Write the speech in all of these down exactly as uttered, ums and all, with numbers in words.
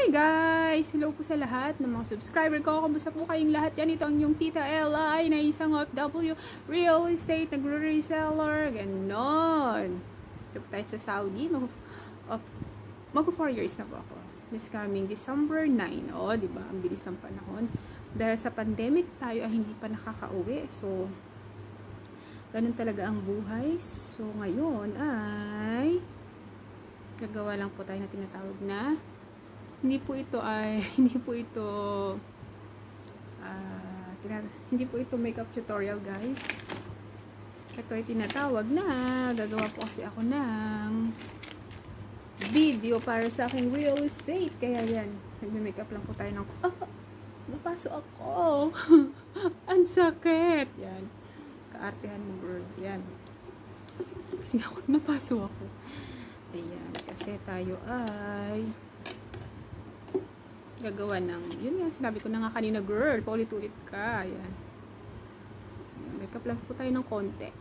Hi guys! Hello po sa lahat ng mga subscriber ko. Kamusta po kayong lahat yan? Ito ang yung Tita Ella na isang O F W real estate, nagre-reseller, ganon. Ito po tayo sa Saudi. Mag four years na po ako. This coming December nine. O, diba? Ang bilis ng panahon. Dahil sa pandemic, tayo ay hindi pa nakaka-uwi. So, ganun talaga ang buhay. So, ngayon ay gagawa lang po tayo na tinatawag na hindi po ito ay hindi po ito uh, hindi po ito makeup tutorial, guys. Ito ay tinatawag na gagawa po kasi ako ng video para sa aking real estate. Kaya yan, nagme-makeup lang po tayo ng oh, napaso ako. Ang sakit. Yan. Kaartehan mo, girl. Yan. Kasi ako, napaso ako. Ayan. Kasi tayo ay gagawa ng, yun nga, sinabi ko na nga kanina, girl, paulit-ulit ka. Ayan. Makeup lang po tayo ng konti.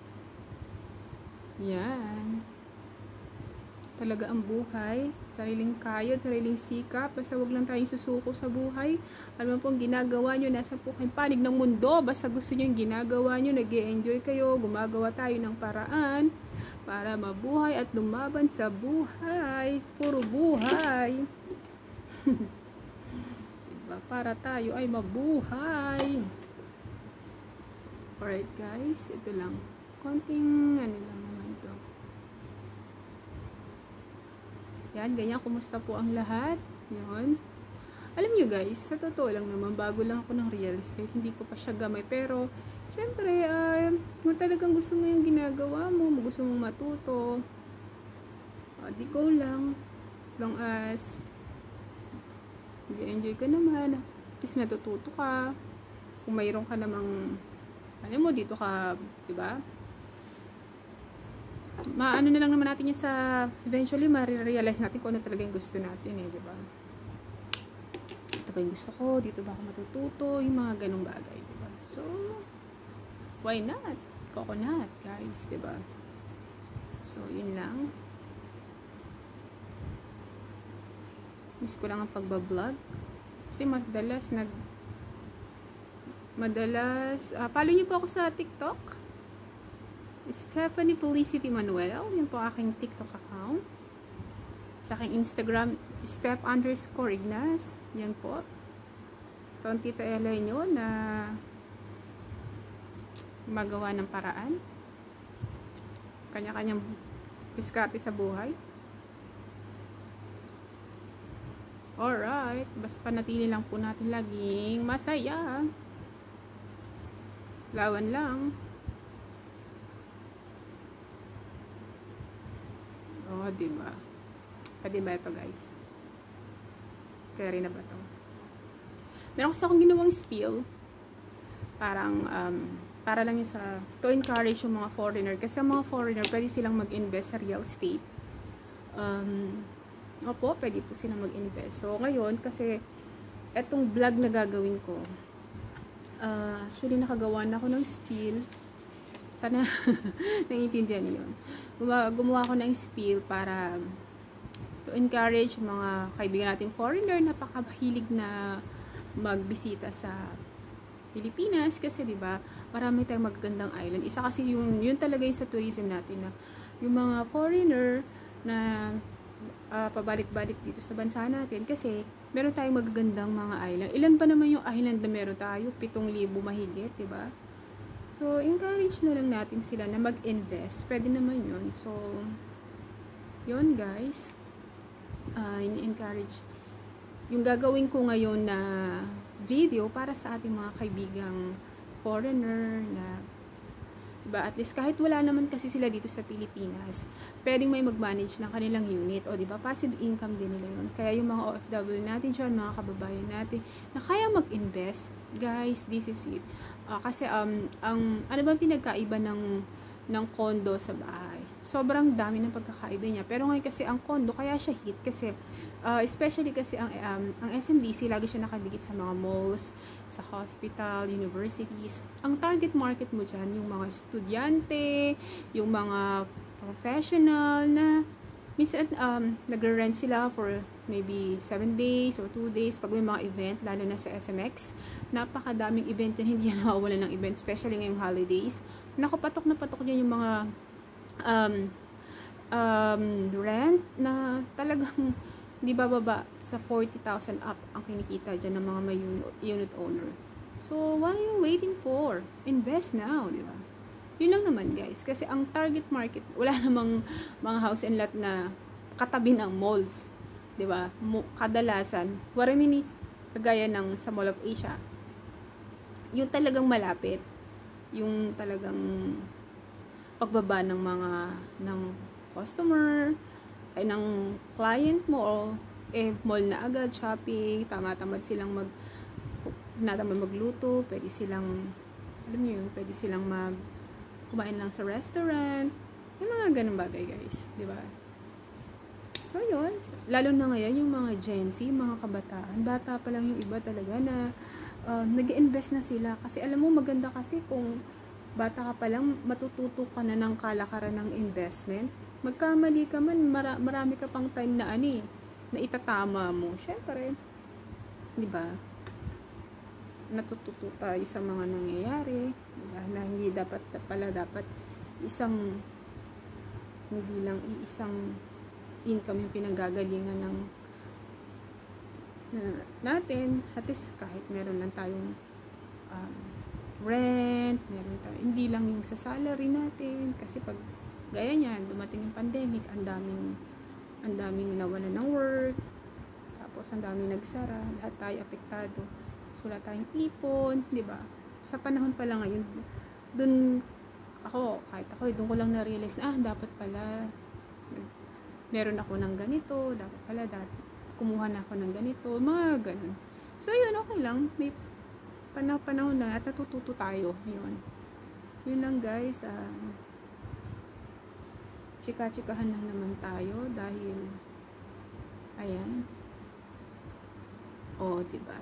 Yan. Talaga ang buhay. Sariling kayod, sariling sikap. Basta wag lang tayong susuko sa buhay. Ano man pong ginagawa nyo, nasa po kayong panig ng mundo. Basta gusto nyo yung ginagawa nyo, nag-e-enjoy kayo, gumagawa tayo ng paraan para mabuhay at lumaban sa buhay. Puro buhay. Diba? Para tayo ay mabuhay. Alright guys, ito lang. Konting ano lang naman ito. Yan, ganyan. Kumusta po ang lahat? Yun. Alam nyo guys, sa totoo lang naman, bago lang ako ng real estate, hindi ko pa siya gamay. Pero, syempre, uh, kung talagang gusto mo yung ginagawa mo, gusto mong matuto, uh, di go lang. As long as enjoy ka naman, at least natututo ka. Kung mayroon ka namang, ano mo, dito ka, diba? Maano na lang naman natin yan sa, eventually, marirealize natin kung ano talaga yung gusto natin eh, diba? Ito ba yung gusto ko? Dito ba ako matututo? Yung mga ganong bagay, diba? So, why not? Coconut, guys, diba? So, yun lang. Miss ko lang ang pagbablog. Kasi madalas nag madalas uh, follow niyo po ako sa TikTok. Stephanie Felicity Manuel. Yan po aking TikTok account. Sa aking Instagram, step underscore Ignas. Yan po. Ito ang Tita Ella nyo na magawa ng paraan. Kanya-kanyang diskarte sa buhay. Alright, basta panatili lang po natin laging masaya. Lawan lang. Oh, diba? Pwede ba ito, guys? Kaya rin na ba ito? Meron kasi akong ginawang spiel. Parang, um, para lang yung sa, to encourage yung mga foreigner. Kasi ang mga foreigner, pwede silang mag-invest sa real estate. Um, Opo, pwede po sila mag-invest. So, ngayon, kasi etong vlog na gagawin ko, uh, actually, nakagawa na ako ng spiel. Sana, naiintindihan niyo yun. Gumawa, gumawa ako ng spiel para to encourage mga kaibigan nating foreigner na napakahilig na magbisita sa Pilipinas. Kasi, di ba, marami tayong magagandang island. Isa kasi yung, yun talaga yung sa tourism natin na yung mga foreigner na Uh, pabalik-balik dito sa bansa natin kasi meron tayong magagandang mga island. Ilan pa naman yung island na meron tayo? pitong libo mahigit, diba? So, encourage na lang natin sila na mag-invest. Pwede naman yun. So, yun guys. Uh, in-encourage. Yung gagawin ko ngayon na video para sa ating mga kaibigang foreigner na diba? At least kahit wala naman kasi sila dito sa Pilipinas, pwedeng may mag-manage ng kanilang unit. O diba? Passive income din nila yun. Kaya yung mga O F W natin dyan, mga kababayan natin, na kaya mag-invest, guys, this is it. Uh, kasi, um, ang, ano ba pinagkaiba ng, ng condo sa bahay? Sobrang dami ng pagkakaiba niya. Pero ngayon kasi ang condo, kaya siya hit kasi, uh, especially kasi ang, um, ang S M D C, lagi siya nakadikit sa mga malls, sa hospital, universities. Ang target market mo dyan, yung mga estudyante, yung mga professional na Minsan, um, nagre-rent sila for maybe seven days or two days pag may mga event, lalo na sa S M X. Napakadaming event yan, hindi yan nawawala ng event, especially ngayong holidays. Nakapatok na patok yan yung mga um, um, rent na talagang di bababa sa forty thousand up ang kinikita dyan ng mga may unit owner. So, what are you waiting for? Invest now, di ba? Yun lang naman guys, kasi ang target market, wala namang mga house and lot na katabi ng malls, 'di ba? Kadalasan, what I mean is, kagaya ng sa Mall of Asia, yung talagang malapit, yung talagang pagbaba ng mga ng customer, ay ng client mo, eh mall na agad, shopping, tama-tamad silang mag natamad magluto, pwede silang, alam niyo yun, pwede silang mag kumain lang sa restaurant, yung mga ganun bagay guys, di ba? So yun, lalo na ngayon yung mga Gen Z, mga kabataan, bata pa lang yung iba talaga na uh, nag-invest na sila, kasi alam mo maganda kasi kung bata ka pa lang, matututo ka na ng kalakaran ng investment. Magkamali ka man, mara marami ka pang time na ani, na itatama mo, syempre, di ba? Natututo tayo sa mga nangyayari, diba? Na hindi dapat pala dapat isang hindi lang iisang income yung pinanggagalingan ng uh, natin, at least kahit meron lang tayong um, rent, meron tayo, hindi lang yung sa salary natin, kasi pag gaya niyan, dumating yung pandemic, ang daming ang daming nawalan ng work, tapos ang daming nagsara, lahat tayo apektado. So, wala tayong ipon, di ba? Sa panahon pala ngayon, dun ako, kahit ako, dun ko lang na-realize na, ah, dapat pala, meron ako ng ganito, dapat pala, dati, kumuha na ako ng ganito, mga ganun. So, yun, okay lang, may panahon lang, at natututo tayo, yun. Yun lang, guys, ah, chika-chikahan lang naman tayo, dahil, ayan, oh, di ba?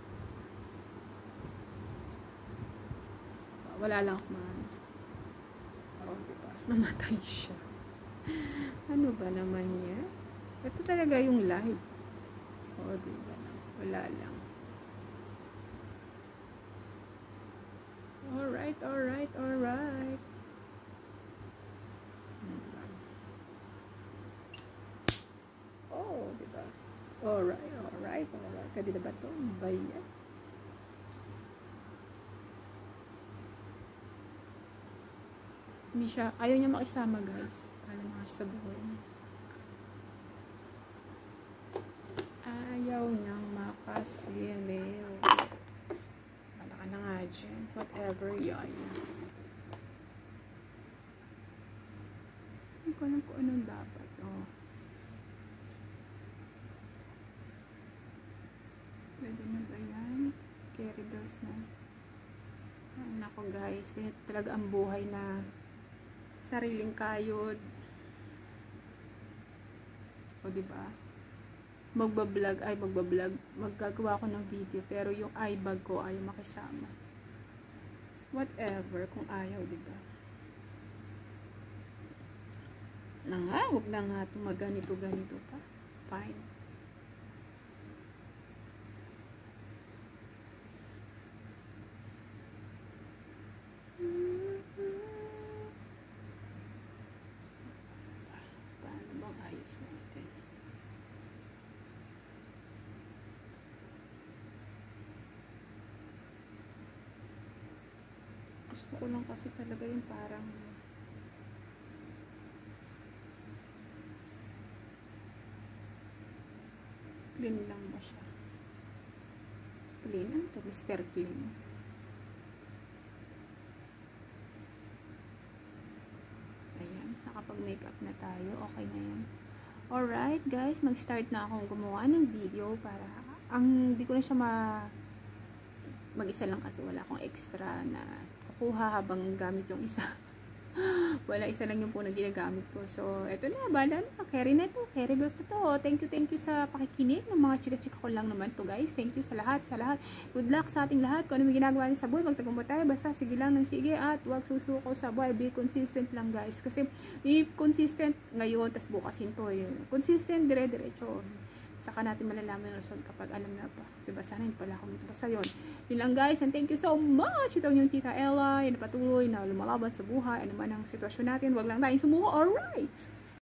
Wala lang akong mga oh, diba? Namatay siya. Ano ba naman yan? Ito talaga yung live. Oh, diba? Wala lang. Alright, alright, alright. Oh, diba? Alright, alright, alright. Kadila ba ito? Bayan. Hindi siya, ayaw niya makisama guys. Alam mo kasi sa buhay niya. Ayaw niyang makasiliw. Wala ka na nga dyan. Whatever yan. Hindi ko alam kung anong dapat. Oh. Pwede na ba yan? Carry bills na. Ay, nako guys. Ganito talaga ang buhay na sariling kayod. O diba? Magbablog, ay magbablog, maggagawa ko ng video, pero yung iBag ko ayaw makisama. Whatever, kung ayaw, diba? Na nga, huwag na nga ito maganito-ganito pa. Fine. Natin. Gusto ko lang kasi talaga yung parang clean lang ba siya? Clean? Ano to? Mister Clean. Ayan, nakapag-makeup na tayo. Okay na yan. Alright guys, mag-start na akong gumawa ng video para, ang di ko na siya ma mag-isa lang kasi wala akong extra na kukuha habang gamit yung isa. Wala, isa lang yung po na ginagamit ko. So, eto na, bala na. Carry na to. Carry bills na to. Thank you, thank you sa pakikinig ng mga chika-chika ko lang naman to, guys. Thank you sa lahat, sa lahat. Good luck sa ating lahat. Kung ano may ginagawa niyo sa buhay, magtagumpay tayo. Basta sige lang ng sige at huwag susuko sa buhay. Be consistent lang, guys. Kasi, di consistent ngayon, tas bukas hinto yun. Consistent, dire-diretso. Saka natin malalaman yung result kapag alam na pa. Diba? Sana hindi pala ako dito. Basta yun. Yun lang, guys. And thank you so much. Ito yung Tita Ella. Yung patuloy na lumalaban sa buhay. Ano man ang sitwasyon natin. Huwag lang tayong sumuko. Alright!